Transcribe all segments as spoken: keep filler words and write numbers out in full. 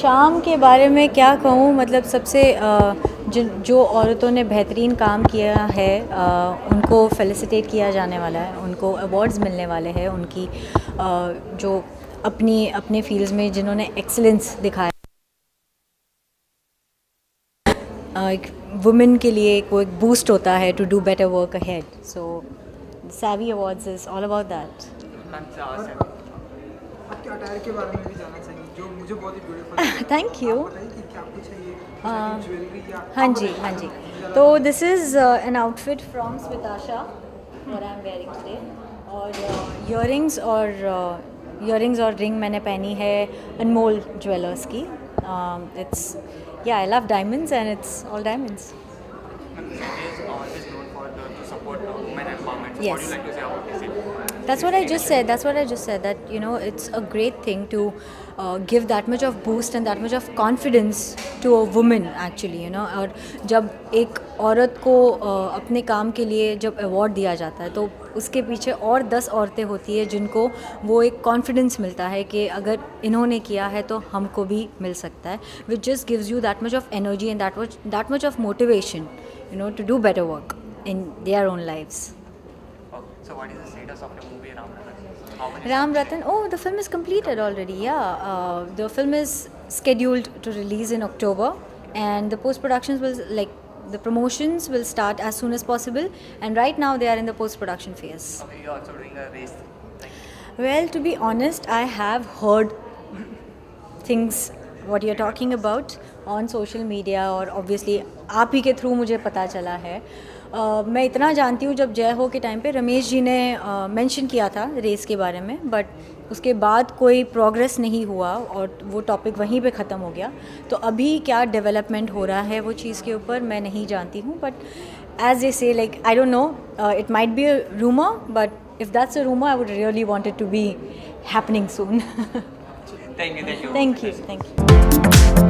शाम के बारे में क्या कहूँ, मतलब सबसे जिन जो औरतों ने बेहतरीन काम किया है उनको फेलिसिटेट किया जाने वाला है, उनको अवार्ड्स मिलने वाले हैं, उनकी जो अपनी अपने फील्ड्स में जिन्होंने एक्सीलेंस दिखाया, एक वुमेन के लिए कोई एक बूस्ट होता है to do better work ahead. So savvy awards is all about that. आपके अटायर के बारे में भी जानना चाहिए जो मुझे बहुत ही ब्यूटीफुल. Thank you. क्या कुछ है ये ज्वेलरी या? हाँ जी हाँ जी. तो this is an outfit from Svitasha what I am wearing today. और इयररिंग्स और इयररिंग्स और रिंग मैंने पहनी है अनमोल ज्वेलर्स की. It's yeah, I love diamonds and it's all diamonds. Is always known for the, to support uh, women empowerment. So Yes. what do you like to say about this? That's what I just said. That's what I just said. That you know, it's a great thing to uh, give that much of boost and that much of confidence to a woman actually. You know, और जब एक औरत को uh, अपने काम के लिए जब अवार्ड दिया जाता है तो उसके पीछे और दस औरतें होती है जिनको वो एक कॉन्फिडेंस मिलता है कि अगर इन्होंने किया है तो हमको भी मिल सकता है. Which just gives you that much of energy and that much that much of motivation, you know, to do better work in their own lives. Oh, so what is the status of the movie Ram Ratan? How many Ram Ratan, oh, the film is completed already, yeah. Uh, the film is scheduled to release in October and the post-productions will, like, the promotions will start as soon as possible and right now they are in the post-production phase. Okay, you're also doing a race. Like, Well, to be honest, I have heard things what you're talking about on social media और obviously आप ही के through मुझे पता चला है. uh, मैं इतना जानती हूँ जब जय हो के टाइम पे रमेश जी ने मेंशन uh, किया था रेस के बारे में, बट उसके बाद कोई प्रोग्रेस नहीं हुआ और वो टॉपिक वहीं पे ख़त्म हो गया. तो अभी क्या डेवलपमेंट हो रहा है वो चीज़ के ऊपर मैं नहीं जानती हूँ. But as a say like I don't know, it might be a rumour, but if that's a rumour I would really want it to be happening soon. thank you, thank you. Thank you, thank you.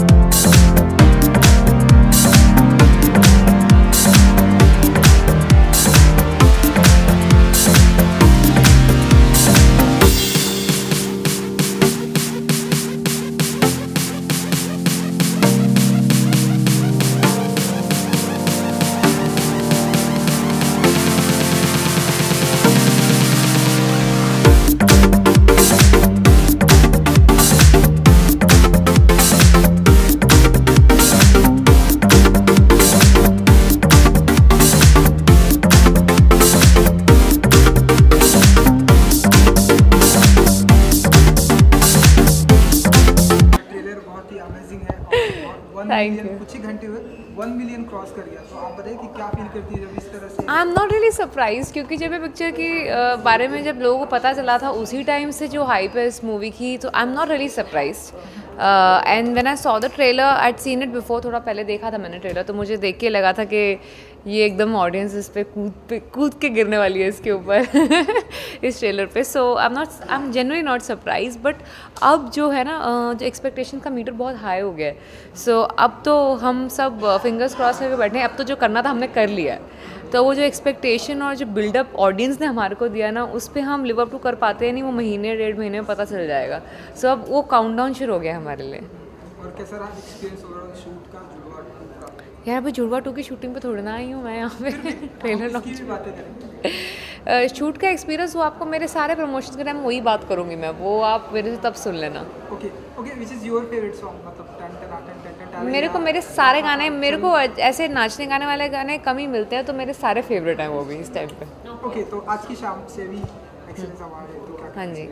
Thank you. कुछ ही घंटे में one million cross कर गया. तो आप बताइए कि क्या फील करती है जब इस तरह से? I am not really surprise क्योंकि जब ये पिक्चर की uh, बारे में जब लोगों को पता चला था उसी टाइम से जो हाइप है इस मूवी की, तो I am not really surprise. And when I saw the trailer, I had seen it before, थोड़ा पहले देखा था मैंने ट्रेलर, तो मुझे देख के लगा था कि ये एकदम ऑडियंस इस पे कूद पे कूद के गिरने वाली है इसके ऊपर इस ट्रेलर पे. So I am not I am generally not surprise. But अब जो है ना, जो एक्सपेक्टेशन का मीटर बहुत हाई हो गया है. सो so, अब तो हम सब फिंगर्स क्रॉस करके बैठे हैं. अब तो जो करना था हमने कर लिया है. तो वो जो एक्सपेक्टेशन और जो बिल्डअप ऑडियंस ने हमारे को दिया ना, उस पर हम लिव अप टू कर पाते हैं नहीं, वो महीने डेढ़ महीने में पता चल जाएगा. सो so, अब वो काउंटडाउन शुरू हो गया हमारे लिए. और कैसा रहा एक्सपीरियंस ओवरऑल शूट का, जुड़वा टू का? यार अभी जुड़वा टू की शूटिंग पे थोड़ी ना आई हूँ मैं यहाँ पे ट्रेलर इसकी भी बातें करेंगे. शूट का एक्सपीरियंस वो आपको मेरे सारे प्रमोशन के टाइम वही बात करूँगी मैं, वो आप मेरे से तब सुन लेना. Okay okay. Which is your favourite song? मतलब टन टन टन टन टन. मेरे को मेरे सारे गाने, मेरे को ऐसे नाचने गाने वाले गाने कम ही मिलते हैं, तो मेरे सारे फेवरेट हैं वो भी इस टाइम पे. ओके. तो आज की शाम से भी एक्सीलेंस अवार्ड है तो क्या? हाँ जी.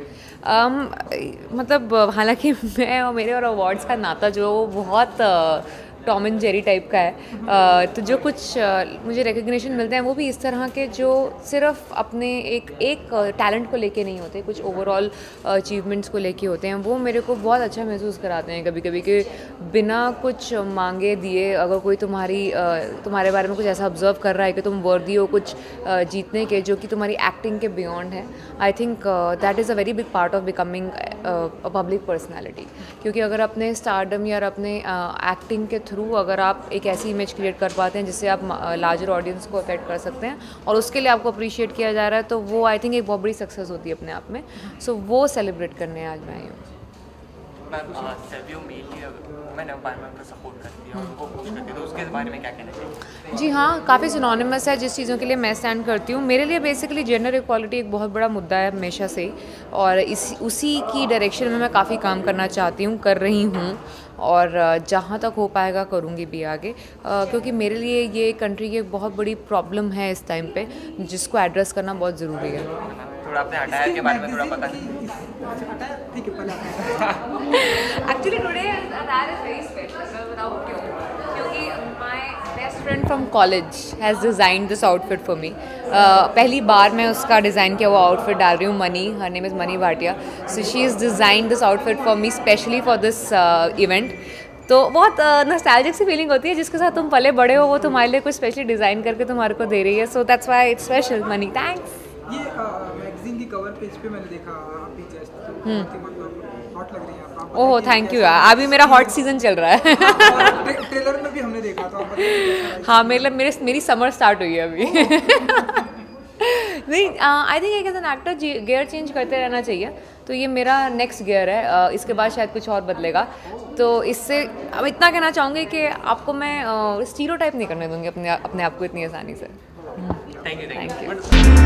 um, मतलब हालांकि मैं और मेरे और अवार्ड्स का नाता जो वो बहुत टॉम एंड जेरी टाइप का है. uh, तो जो कुछ uh, मुझे रिकग्निशन मिलते हैं वो भी इस तरह के जो सिर्फ अपने एक एक टैलेंट को लेके नहीं होते, कुछ ओवरऑल अचीवमेंट्स को लेके होते हैं. वो मेरे को बहुत अच्छा महसूस कराते हैं कभी कभी कि बिना कुछ मांगे दिए अगर कोई तुम्हारी uh, तुम्हारे बारे में कुछ ऐसा ऑब्जर्व कर रहा है कि तुम वर्दी हो कुछ uh, जीतने के, जो कि तुम्हारी एक्टिंग के बियॉन्ड है. I think that is a very big part of becoming a public personality. क्योंकि अगर अपने स्टारडम या अपने एक्टिंग uh, के थ्रू अगर आप एक ऐसी इमेज क्रिएट कर पाते हैं जिससे आप लार्जर ऑडियंस को अफेक्ट कर सकते हैं और उसके लिए आपको अप्रिशिएट किया जा रहा है, तो वो आई थिंक एक बहुत बड़ी सक्सेस होती है अपने आप में. सो so, वो सेलिब्रेट करने आज मैं आई हूँ. Ma'am Savvy mainly women empowerment को सपोर्ट करती है और उनको पुश करती है, तो उसके बारे में क्या कहना चाहिए? जी हाँ, काफ़ी सिनोनिमस है जिस चीज़ों के लिए मैं स्टैंड करती हूँ। मेरे लिए बेसिकली जेंडर इक्वालिटी एक बहुत बड़ा मुद्दा है हमेशा से, और इस उसी की डायरेक्शन में मैं काफ़ी काम करना चाहती हूँ, कर रही हूँ, और जहाँ तक हो पाएगा करूँगी भी आगे, क्योंकि मेरे लिए ये कंट्री की एक बहुत बड़ी प्रॉब्लम है इस टाइम पे, जिसको एड्रेस करना बहुत ज़रूरी है। थोड़ा अपने अटायर के बारे में थोड़ा पता ठीक है, पहले actually today attire is very special, मैं बताऊँ क्यों? क्योंकि my best friend from college has design this outfit for me. पहली बार मैं उसका डिज़ाइन किया हुआ आउटफिट डाल रही हूँ। Mani, her name is Mani Bhatia, so she is design this outfit for me specially for this event. तो बहुत नॉस्टैल्जिक सी फीलिंग होती है, जिसके साथ तुम पले बड़े हो वो तुम्हारे लिए कुछ स्पेशली डिज़ाइन करके तुम्हारे को दे रही है, so that's why it's special. Mani, thanks. ये मैगजीन की कवर पेज पे मैंने देखा अभी जस्ट, तो बहुत ही मतलब हॉट लग रही है आप। ओह थैंक यू यार, अभी मेरा हॉट सीजन चल रहा है। ट्रेलर में भी हमने देखा था, आप बताइए। हाँ, मेरे मेरे मेरी समर स्टार्ट हुई है अभी। नहीं, आई थिंक एक as an actor gear change करते रहना चाहिए, तो ये मेरा नेक्स्ट गियर है। uh, इसके बाद शायद कुछ और बदलेगा, तो इससे अब इतना कहना चाहूँगी कि आपको मैं स्टीरियोटाइप नहीं करने दूँगी अपने अपने आप को इतनी आसानी से। Thank you thank you.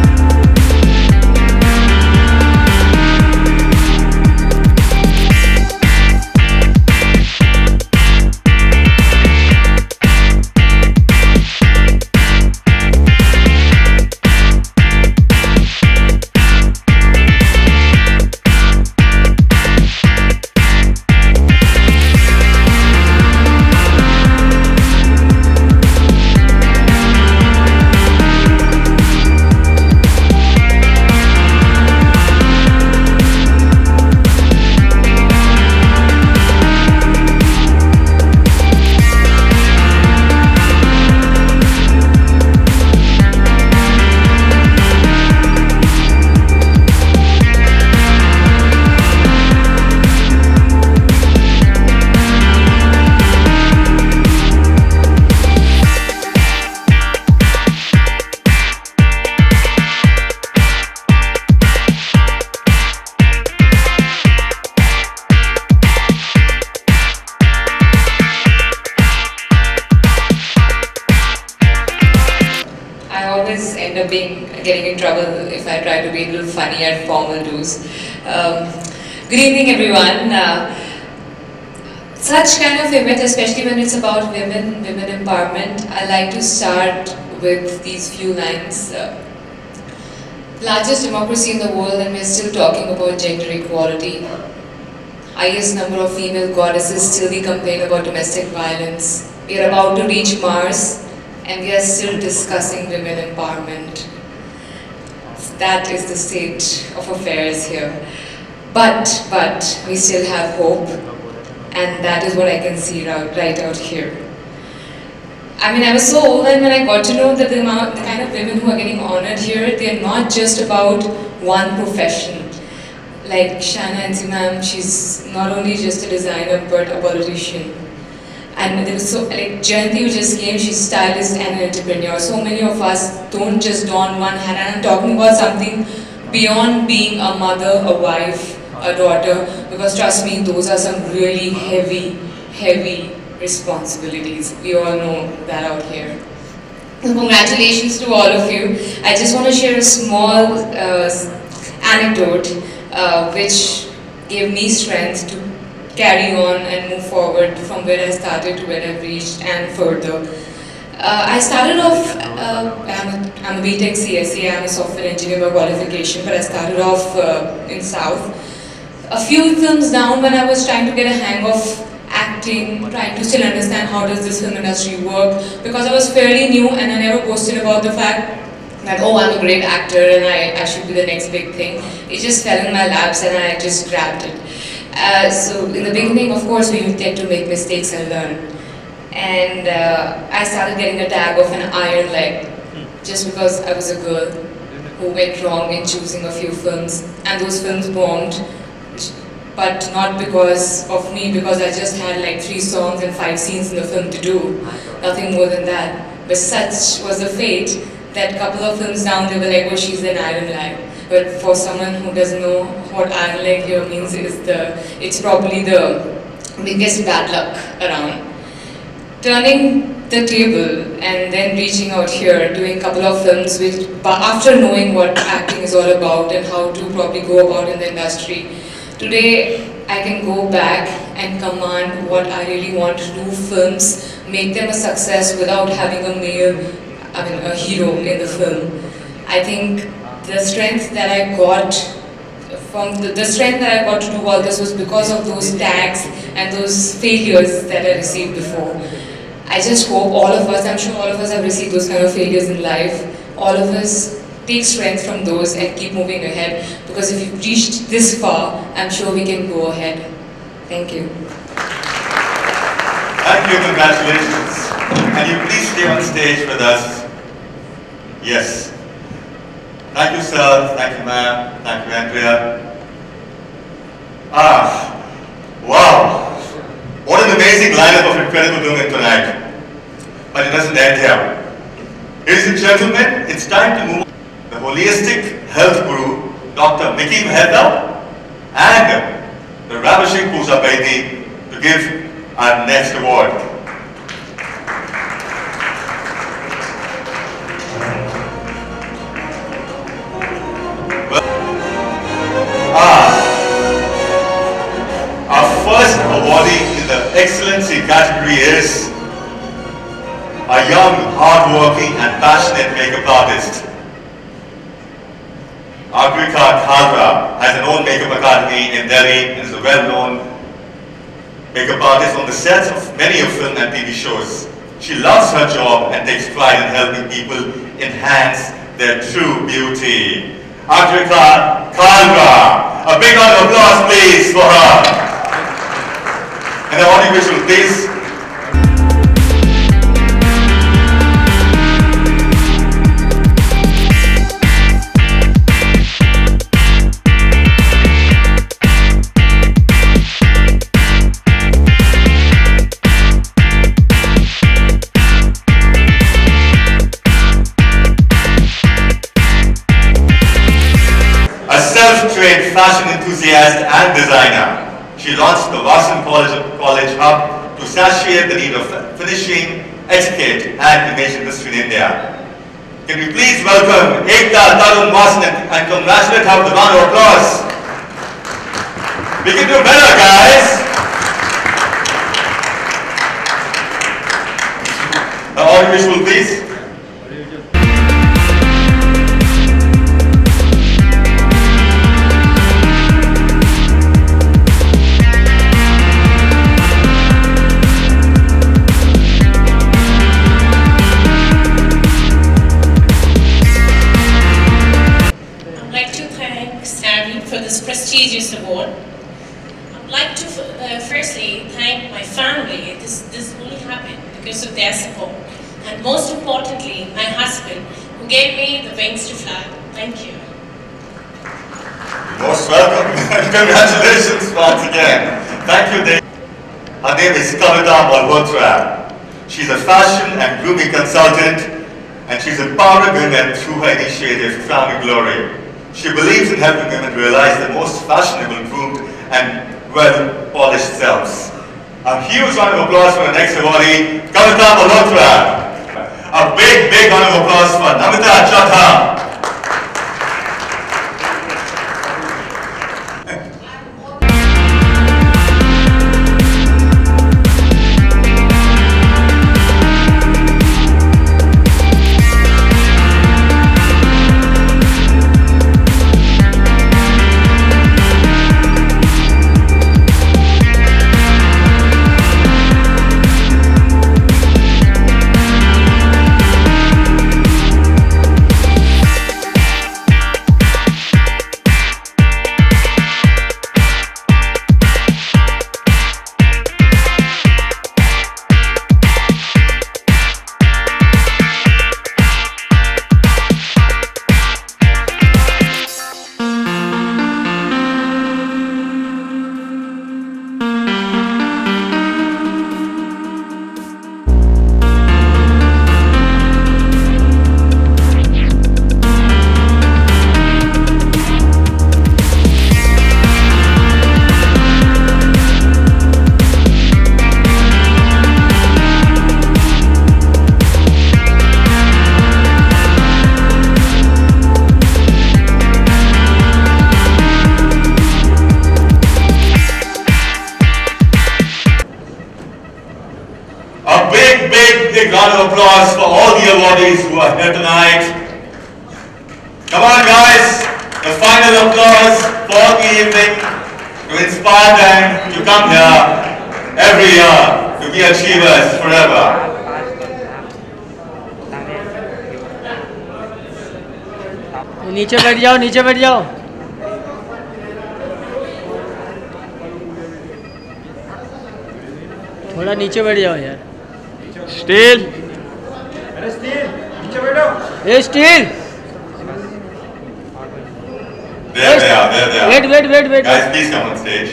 End up being getting in trouble if I try to be a little funny at formal do's. Um, good evening, everyone. Uh, such kind of events, especially when it's about women, women empowerment, I like to start with these few lines. Uh, largest democracy in the world, and we're still talking about gender equality. Highest number of female goddesses, still we complain about domestic violence. We are about to reach Mars, and we are still discussing women empowerment. That is the state of affairs here. But, but, we still have hope, and that is what I can see right, right out here. I mean, I was so overwhelmed when I got to know that the, amount, the kind of women who are getting honored here, they are not just about one profession. Like Shana Ansi ma'am, she's not only just a designer, but a politician. And there was so, like Jayanti who just came, she's a stylist and an entrepreneur. So many of us don't just don one hat, and I'm talking about something beyond being a mother, a wife, a daughter, because trust me, those are some really heavy, heavy responsibilities. We all know that out here. So congratulations to all of you. I just want to share a small uh, anecdote uh, which gave me strength to carry on and move forward from where I started to where I've reached and further. Uh, I started off, uh, I'm, a, I'm a B Tech C S E, I'm a software engineer by qualification, but I started off uh, in South. A few films down when I was trying to get a hang of acting, trying to still understand how does this film industry work, because I was fairly new and I never posted about the fact that, oh, I'm a great actor and I, I should be the next big thing. It just fell in my laps and I just grabbed it. Uh, so in the beginning, of course, we tend to make mistakes and learn. And uh, I started getting a tag of an iron leg just because I was a girl who went wrong in choosing a few films, and those films bombed, but not because of me, because I just had like three songs and five scenes in the film to do, nothing more than that. But such was the fate that a couple of films down they were like, oh, she's an iron leg. but for someone who doesn't know what iron leg here means, is the it's probably the biggest bad luck around. Turning the table and then reaching out here, doing a couple of films which, after knowing what acting is all about and how to probably go about in the industry, today I can go back and command what I really want to do, films, make them a success without having a male, I mean a hero in the film. I think the strength that I got from the, the strength that I got to do all this was because of those tags and those failures that I received before. I just hope all of us, I'm sure all of us have received those kind of failures in life, all of us take strength from those and keep moving ahead, because if you've reached this far, I'm sure we can go ahead. Thank you. Thank you, congratulations. Can you please stay on stage with us? Yes. Thank you, sir. Thank you, ma'am. Thank you, Andrea. Ah, wow. What an amazing lineup of incredible women tonight. But it doesn't end here. Ladies and gentlemen, it's time to move on. The holistic health guru, Doctor Miki Mehta, and the ravishing Pooja Baidi to give our next award. Ah, our first awardee in the excellency category is a young, hard-working and passionate makeup artist. Agrika Kalra has an own makeup academy in Delhi and is a well-known makeup artist on the sets of many of film and T V shows. She loves her job and takes pride in helping people enhance their true beauty. Agrika Kalra, a big round of applause please for her. And the audio visual please. Self-trained fashion enthusiast and designer, she launched the Vasan College, College Hub to satiate the need of finishing, etiquette and image industry in India. Can we please welcome Ekta Tarun Vasan and, and congratulate her with a round of applause. We can do better, guys. The audio visual please. Prestigious award. I'd like to uh, firstly thank my family. This, this only happened because of their support. And most importantly, my husband, who gave me the wings to fly. Thank you. Most welcome. Congratulations once again. Thank you, Dave. Her name is Kavita Malhotra. She's a fashion and grooming consultant, and she's empowering women through her initiative, Family Glory. She believes in helping women realize their most fashionable, groomed and well-polished selves. A huge round of applause for the next awardee, Kavita Malhotra. A big, big round of applause for Namita Chadha. awardees who are here tonight. Come on guys, the final applause for the evening to inspire them to come here every year to be achievers forever. नीचे बैठ जाओ, नीचे बैठ जाओ। थोड़ा नीचे बैठ जाओ यार। स्टील, अरे स्टील, नीचे बैठो। ए Steel. There they are, there they are. Wait, wait, wait, wait. Guys, please come on stage.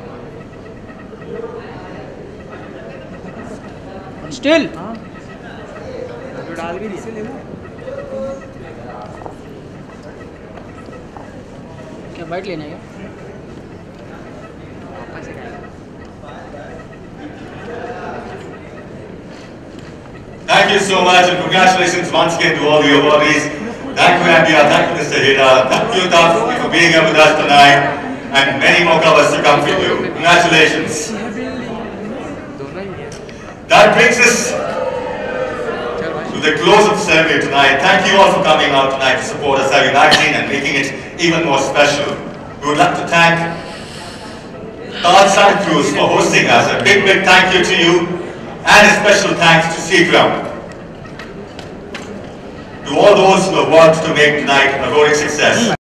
Steel. डाल भी इसे ले लो। क्या बैठ लेना है? Thank you so much and congratulations once again to all the awardees. Thank you Andia, thank you Mister Hira, thank you Tafu for being here with us tonight and many more covers to come for you. Congratulations. That brings us to the close of the ceremony tonight. Thank you all for coming out tonight to support us Savi Magazine and making it even more special. We would like to thank Taj Santa Cruz for hosting us. A big, big thank you to you and a special thanks to Seagram. To all those who have worked to make tonight a roaring success.